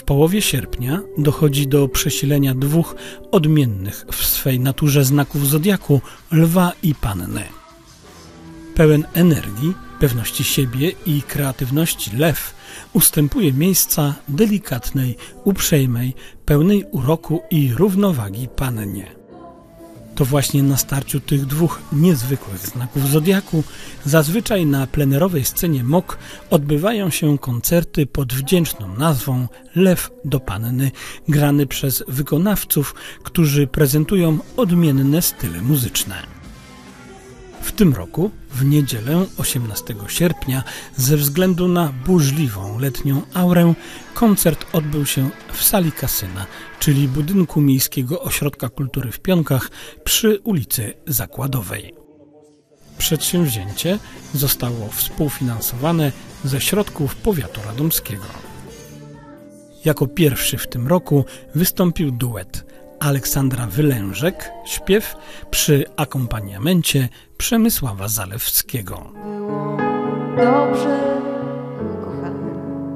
połowie sierpnia dochodzi do przesilenia dwóch odmiennych w swej naturze znaków zodiaku, Lwa i Panny. Pełen energii, pewności siebie i kreatywności Lew ustępuje miejsca delikatnej, uprzejmej, pełnej uroku i równowagi Pannie. To właśnie na starciu tych dwóch niezwykłych znaków zodiaku zazwyczaj na plenerowej scenie MOK odbywają się koncerty pod wdzięczną nazwą Lew do Panny, grane przez wykonawców, którzy prezentują odmienne style muzyczne. W tym roku, w niedzielę 18 sierpnia, ze względu na burzliwą letnią aurę, koncert odbył się w sali Kasyna, czyli budynku Miejskiego Ośrodka Kultury w Pionkach przy ulicy Zakładowej. Przedsięwzięcie zostało współfinansowane ze środków powiatu radomskiego. Jako pierwszy w tym roku wystąpił duet Aleksandra Wylężek, śpiew przy akompaniamencie Przemysława Zalewskiego. Było dobrze, kochany,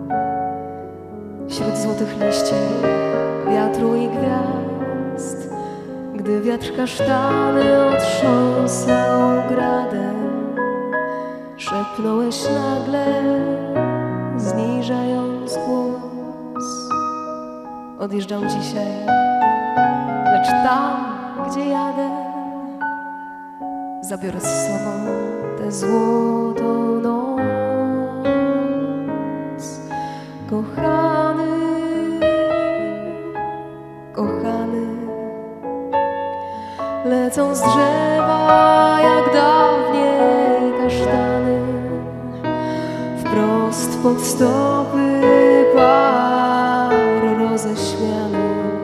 wśród złotych liści, wiatru i gwiazd, gdy wiatr kasztany otrząsał gradem, szepnąłeś nagle, zniżając głos. Odjeżdżam dzisiaj, lecz tam, gdzie jadę, zabiorę z sobą tę złotą noc. Kochany, kochany, lecą z drzewa jak dawniej kasztany, wprost pod stopy par roześmianych,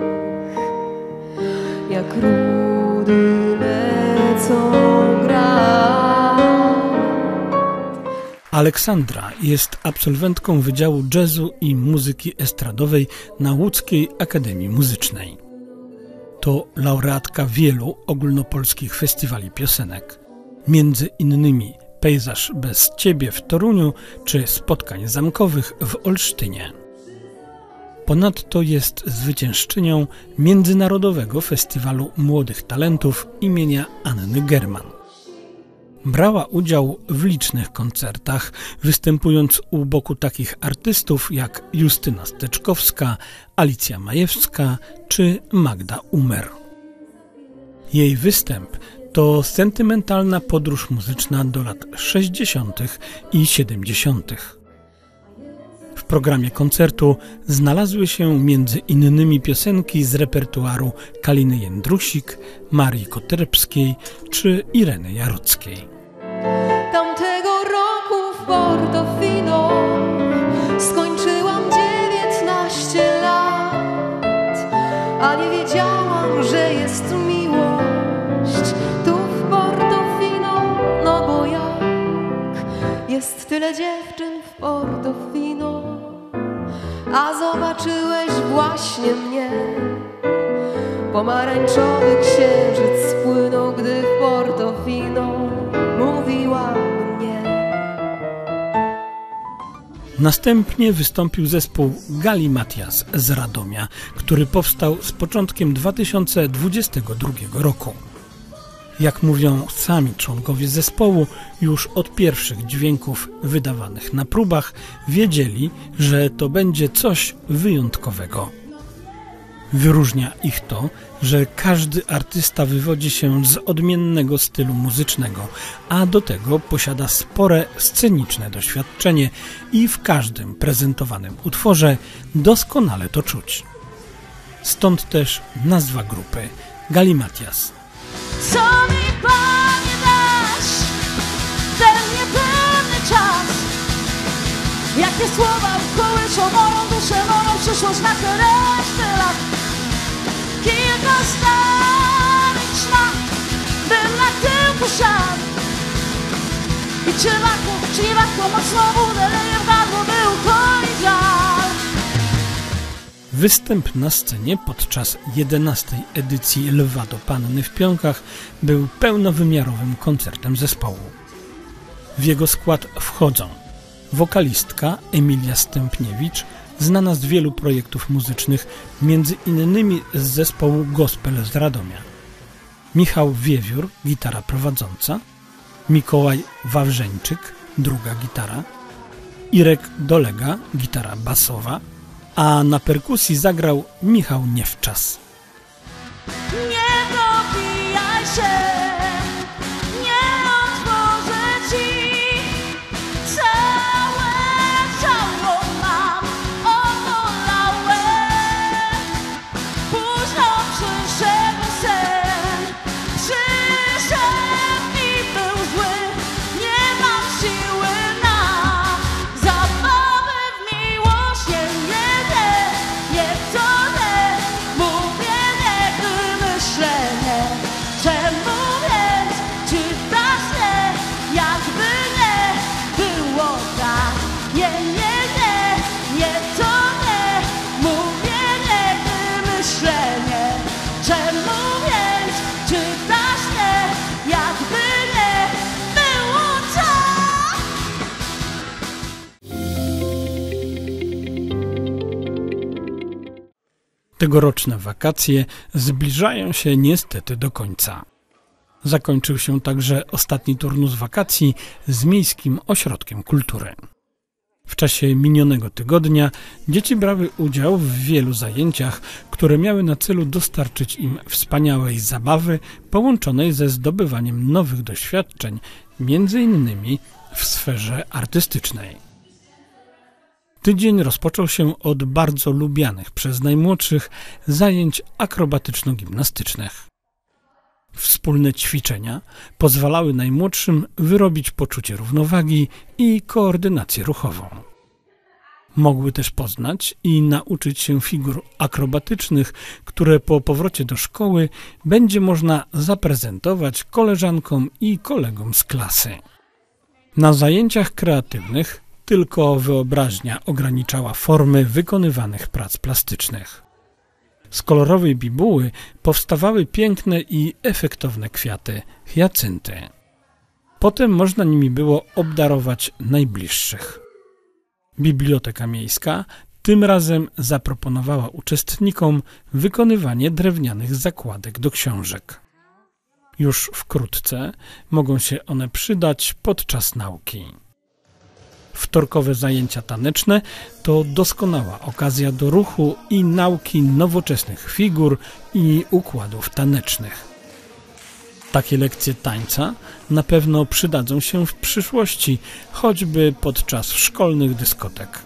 jak rudy lecą grać. Aleksandra jest absolwentką Wydziału Jazzu i Muzyki Estradowej na Łódzkiej Akademii Muzycznej. To laureatka wielu ogólnopolskich festiwali piosenek, między innymi Pejzaż bez Ciebie w Toruniu czy Spotkań Zamkowych w Olsztynie. Ponadto jest zwyciężczynią Międzynarodowego Festiwalu Młodych Talentów imienia Anny German. Brała udział w licznych koncertach, występując u boku takich artystów jak Justyna Steczkowska, Alicja Majewska czy Magda Umer. Jej występ to sentymentalna podróż muzyczna do lat 60. i 70. W programie koncertu znalazły się między innymi piosenki z repertuaru Kaliny Jędrusik, Marii Koterbskiej czy Ireny Jarockiej. Tamtego roku w Portofino skończyłam 19 lat, a nie wiedziałam, że jest miłość tu w Portofino, no bo jak jest tyle dziewczyn w Portofino, a zobaczyłeś właśnie mnie. Pomarańczowy księżyc spłynął, gdy w Portofino mówiła mnie. Następnie wystąpił zespół Galimatias z Radomia, który powstał z początkiem 2022 roku. Jak mówią sami członkowie zespołu, już od pierwszych dźwięków wydawanych na próbach wiedzieli, że to będzie coś wyjątkowego. Wyróżnia ich to, że każdy artysta wywodzi się z odmiennego stylu muzycznego, a do tego posiada spore sceniczne doświadczenie i w każdym prezentowanym utworze doskonale to czuć. Stąd też nazwa grupy Galimatias. Co mi, Panie, dasz ten niepewny czas? Jakie słowa kołyczą moją duszę, moją przyszłość na resztę lat? Kilka starych szmat, bym na tyłku siadł. I czy nie warto mocno uderzenie w gardło, by ukoić żal? Występ na scenie podczas 11. edycji Lwa do Panny w Pionkach był pełnowymiarowym koncertem zespołu. W jego skład wchodzą wokalistka Emilia Stępniewicz, znana z wielu projektów muzycznych, między innymi z zespołu Gospel z Radomia. Michał Wiewiór, gitara prowadząca, Mikołaj Wawrzeńczyk, druga gitara, Irek Dolega, gitara basowa, a na perkusji zagrał Michał Niewczas. Nie dobijaj się, nie otworzę ci. Całe ciało mam obolałe. Późno przyszedł sen, przyszedł i był zły. Nie mam siły na zabawy w miłość. Nie to nie, mówię nie, gdy myślenie. Czemu więc czytasz nie, jakby nie było tak? Nie to nie, mówię nie, gdy myślenie. Czemu więc czytasz nie, jakby nie było tak? Tegoroczne wakacje zbliżają się niestety do końca. Zakończył się także ostatni turnus wakacji z Miejskim Ośrodkiem Kultury. W czasie minionego tygodnia dzieci brały udział w wielu zajęciach, które miały na celu dostarczyć im wspaniałej zabawy połączonej ze zdobywaniem nowych doświadczeń, między innymi w sferze artystycznej. Tydzień rozpoczął się od bardzo lubianych przez najmłodszych zajęć akrobatyczno-gimnastycznych. Wspólne ćwiczenia pozwalały najmłodszym wyrobić poczucie równowagi i koordynację ruchową. Mogły też poznać i nauczyć się figur akrobatycznych, które po powrocie do szkoły będzie można zaprezentować koleżankom i kolegom z klasy. Na zajęciach kreatywnych tylko wyobraźnia ograniczała formy wykonywanych prac plastycznych. Z kolorowej bibuły powstawały piękne i efektowne kwiaty, hiacynty. Potem można nimi było obdarować najbliższych. Biblioteka Miejska tym razem zaproponowała uczestnikom wykonywanie drewnianych zakładek do książek. Już wkrótce mogą się one przydać podczas nauki. Wtorkowe zajęcia taneczne to doskonała okazja do ruchu i nauki nowoczesnych figur i układów tanecznych. Takie lekcje tańca na pewno przydadzą się w przyszłości, choćby podczas szkolnych dyskotek.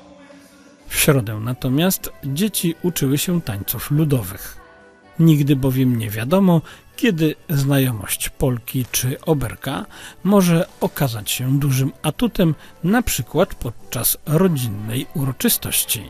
W środę natomiast dzieci uczyły się tańców ludowych. Nigdy bowiem nie wiadomo, kiedy znajomość polki czy oberka może okazać się dużym atutem, na przykład podczas rodzinnej uroczystości.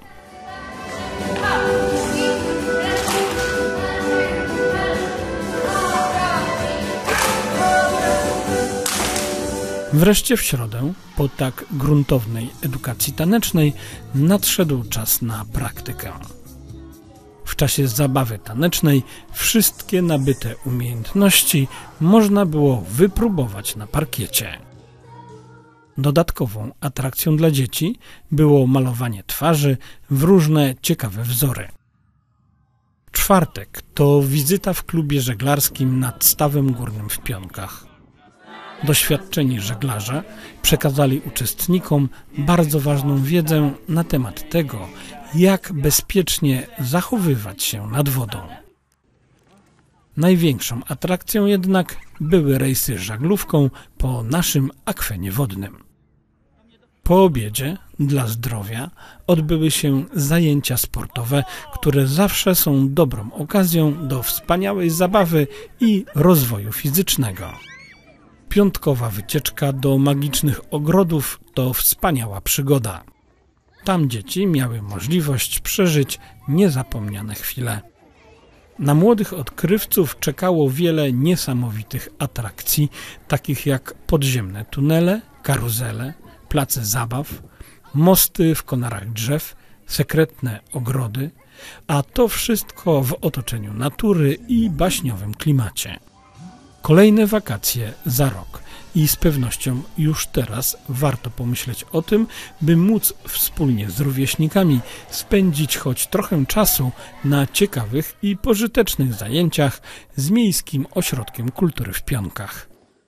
Wreszcie w środę, po tak gruntownej edukacji tanecznej, nadszedł czas na praktykę. W czasie zabawy tanecznej wszystkie nabyte umiejętności można było wypróbować na parkiecie. Dodatkową atrakcją dla dzieci było malowanie twarzy w różne ciekawe wzory. Czwartek to wizyta w klubie żeglarskim nad Stawem Górnym w Pionkach. Doświadczeni żeglarze przekazali uczestnikom bardzo ważną wiedzę na temat tego, jak bezpiecznie zachowywać się nad wodą. Największą atrakcją jednak były rejsy żaglówką po naszym akwenie wodnym. Po obiedzie, dla zdrowia, odbyły się zajęcia sportowe, które zawsze są dobrą okazją do wspaniałej zabawy i rozwoju fizycznego. Piątkowa wycieczka do magicznych ogrodów to wspaniała przygoda. Tam dzieci miały możliwość przeżyć niezapomniane chwile. Na młodych odkrywców czekało wiele niesamowitych atrakcji, takich jak podziemne tunele, karuzele, place zabaw, mosty w konarach drzew, sekretne ogrody, a to wszystko w otoczeniu natury i baśniowym klimacie. Kolejne wakacje za rok i z pewnością już teraz warto pomyśleć o tym, by móc wspólnie z rówieśnikami spędzić choć trochę czasu na ciekawych i pożytecznych zajęciach z Miejskim Ośrodkiem Kultury w Pionkach.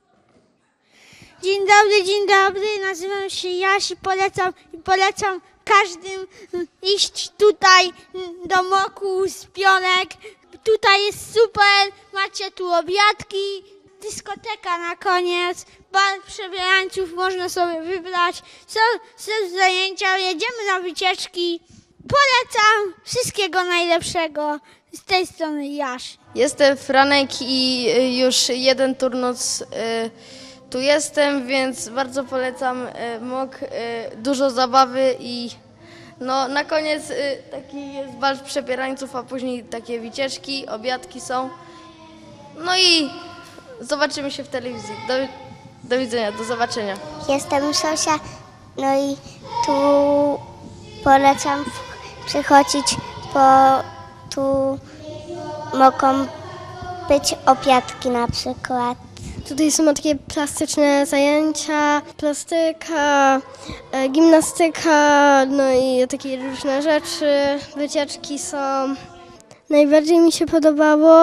Dzień dobry, nazywam się Jaś i polecam każdym iść tutaj do Moku z Pionek. Tutaj jest super, macie tu obiadki, dyskoteka na koniec, bar przebierańców można sobie wybrać, są zajęcia, jedziemy na wycieczki. Polecam, wszystkiego najlepszego. Z tej strony Jaś. Jestem Franek i już jeden turnos tu jestem, więc bardzo polecam MOK, dużo zabawy i no, na koniec taki jest bal przebierańców, a później takie wycieczki, obiadki są. No i zobaczymy się w telewizji. Do widzenia, do zobaczenia. Jestem Sosia, no i tu polecam przychodzić, bo tu mogą być obiadki na przykład. Tutaj są takie plastyczne zajęcia, plastyka, gimnastyka, no i takie różne rzeczy, wycieczki są. Najbardziej mi się podobało,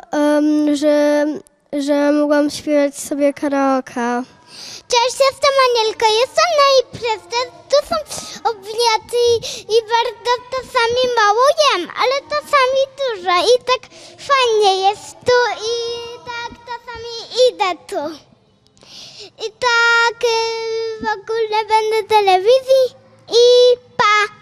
że mogłam śpiewać sobie karaoke. Cześć, jestem Anielka, jestem na imprezie, tu są obiady i bardzo czasami mało jem, ale czasami dużo i tak fajnie jest tu i tak czasami idę tu. I tak w ogóle będę w telewizji i pa!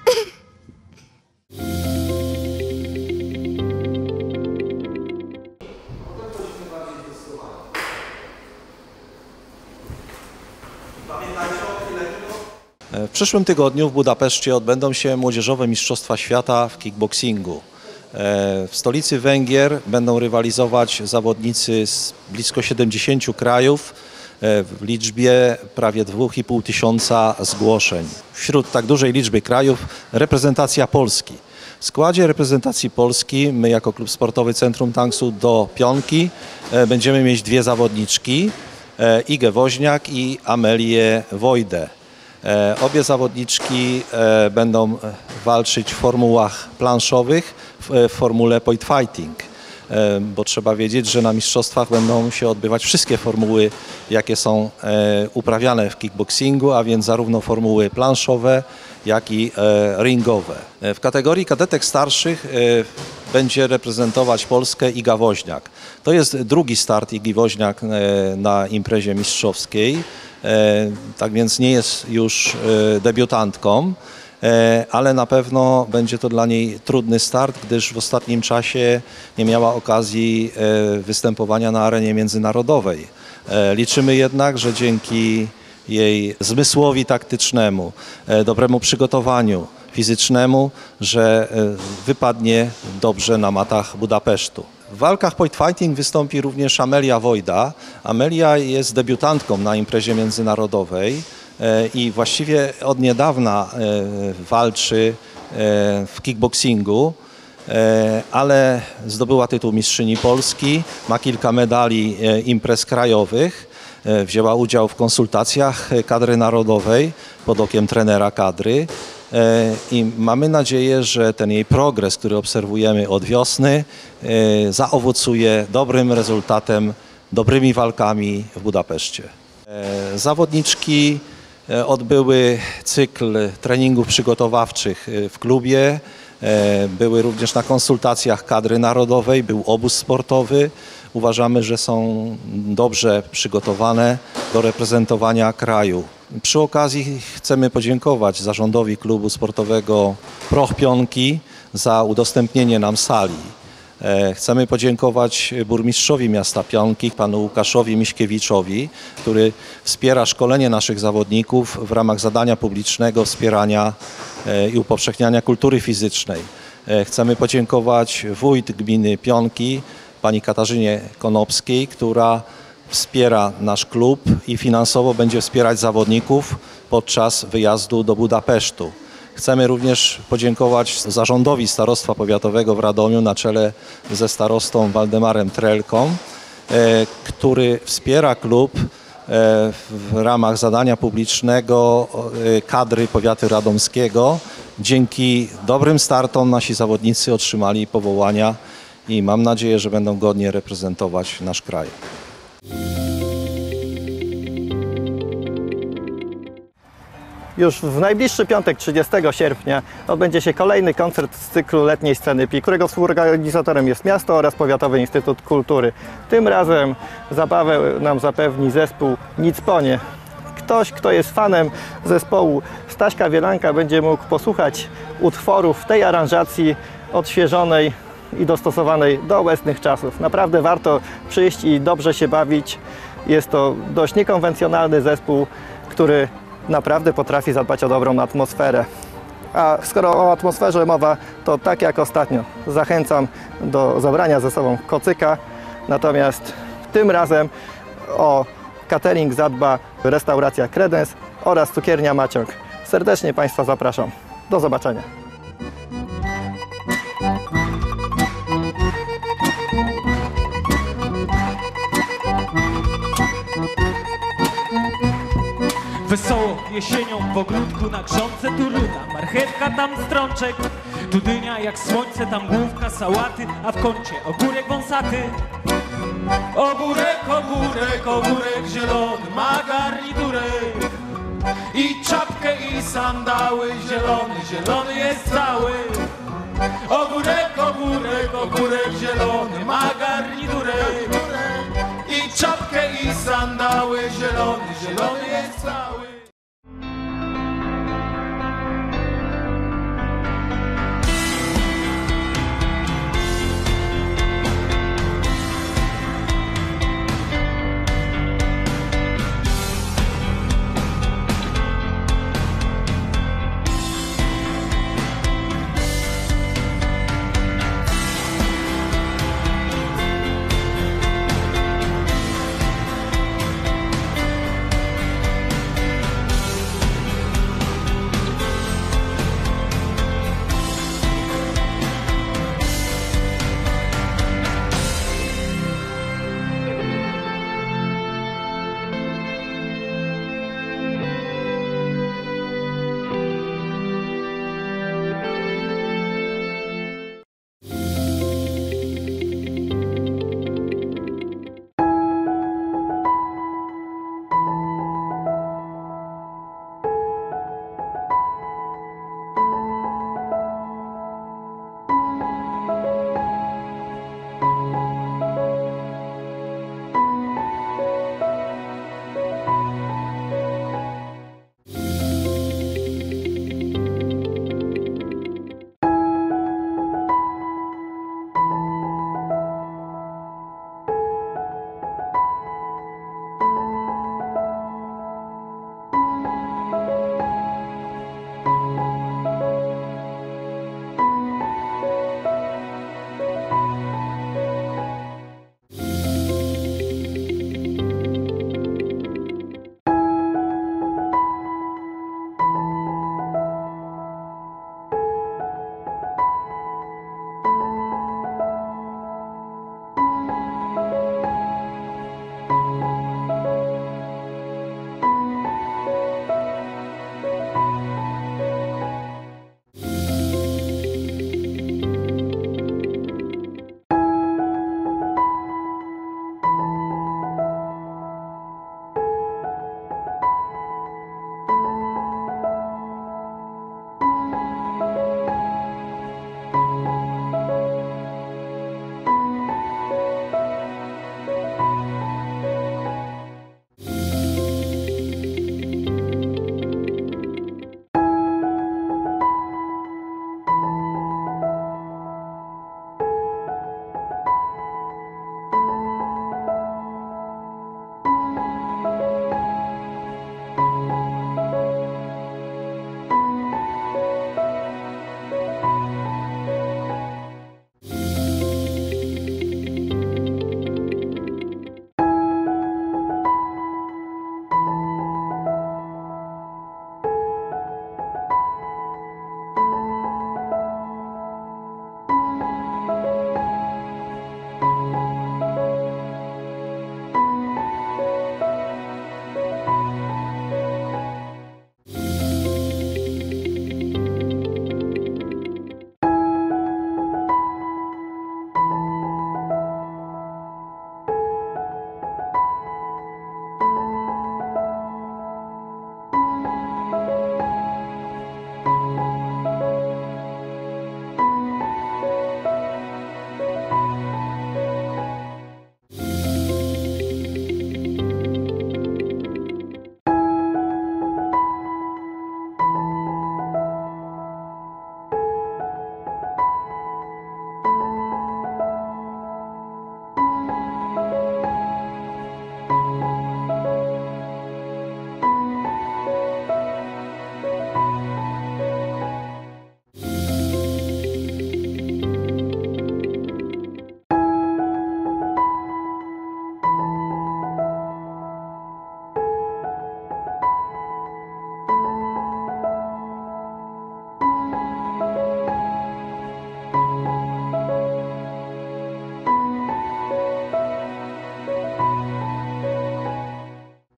W przyszłym tygodniu w Budapeszcie odbędą się Młodzieżowe Mistrzostwa Świata w kickboxingu. W stolicy Węgier będą rywalizować zawodnicy z blisko 70 krajów w liczbie prawie 2,5 tysiąca zgłoszeń. Wśród tak dużej liczby krajów reprezentacja Polski. W składzie reprezentacji Polski my jako Klub Sportowy Centrum Tanksu do Pionki będziemy mieć dwie zawodniczki, Igę Woźniak i Amelię Wojdę. Obie zawodniczki będą walczyć w formułach planszowych, w formule point fighting, bo trzeba wiedzieć, że na mistrzostwach będą się odbywać wszystkie formuły, jakie są uprawiane w kickboxingu, a więc zarówno formuły planszowe, jak i ringowe. W kategorii kadetek starszych będzie reprezentować Polskę Iga Woźniak. To jest drugi start Igi Woźniak na imprezie mistrzowskiej. Tak więc nie jest już debiutantką, ale na pewno będzie to dla niej trudny start, gdyż w ostatnim czasie nie miała okazji występowania na arenie międzynarodowej. Liczymy jednak, że dzięki jej zmysłowi taktycznemu, dobremu przygotowaniu fizycznemu, że wypadnie dobrze na matach Budapesztu. W walkach point fighting wystąpi również Amelia Wojda. Amelia jest debiutantką na imprezie międzynarodowej i właściwie od niedawna walczy w kickboxingu, ale zdobyła tytuł mistrzyni Polski, ma kilka medali imprez krajowych, wzięła udział w konsultacjach kadry narodowej pod okiem trenera kadry. I mamy nadzieję, że ten jej progres, który obserwujemy od wiosny, zaowocuje dobrym rezultatem, dobrymi walkami w Budapeszcie. Zawodniczki odbyły cykl treningów przygotowawczych w klubie, były również na konsultacjach kadry narodowej, był obóz sportowy. Uważamy, że są dobrze przygotowane do reprezentowania kraju. Przy okazji chcemy podziękować zarządowi klubu sportowego Proch Pionki za udostępnienie nam sali. Chcemy podziękować burmistrzowi miasta Pionki, panu Łukaszowi Miśkiewiczowi, który wspiera szkolenie naszych zawodników w ramach zadania publicznego wspierania i upowszechniania kultury fizycznej. Chcemy podziękować wójt gminy Pionki, pani Katarzynie Konopskiej, która wspiera nasz klub i finansowo będzie wspierać zawodników podczas wyjazdu do Budapesztu. Chcemy również podziękować zarządowi Starostwa Powiatowego w Radomiu na czele ze starostą Waldemarem Trelką który wspiera klub w ramach zadania publicznego kadry powiatu radomskiego. Dzięki dobrym startom nasi zawodnicy otrzymali powołania i mam nadzieję, że będą godnie reprezentować nasz kraj. Już w najbliższy piątek, 30 sierpnia, odbędzie się kolejny koncert z cyklu Letniej Sceny Pi, którego współorganizatorem jest miasto oraz Powiatowy Instytut Kultury. Tym razem zabawę nam zapewni zespół Nicponie. Ktoś, kto jest fanem zespołu Staśka Wielanka, będzie mógł posłuchać utworów w tej aranżacji odświeżonej i dostosowanej do obecnych czasów. Naprawdę warto przyjść i dobrze się bawić. Jest to dość niekonwencjonalny zespół, który naprawdę potrafi zadbać o dobrą atmosferę. A skoro o atmosferze mowa, to tak jak ostatnio zachęcam do zabrania ze sobą kocyka, natomiast tym razem o catering zadba restauracja Kredens oraz cukiernia Maciąg. Serdecznie Państwa zapraszam. Do zobaczenia. Wesoło jesienią w ogródku na grządce tu ruda, marchewka tam strączek, tu dynia jak słońce, tam główka sałaty, a w kącie ogórek wąsaty. Ogórek, ogórek, ogórek zielony ma garniturek i czapkę i sandały, zielony, zielony jest cały. Ogórek, ogórek, ogórek zielony ma garniturek i czapkę i sandały, zielony, zielony jest cały.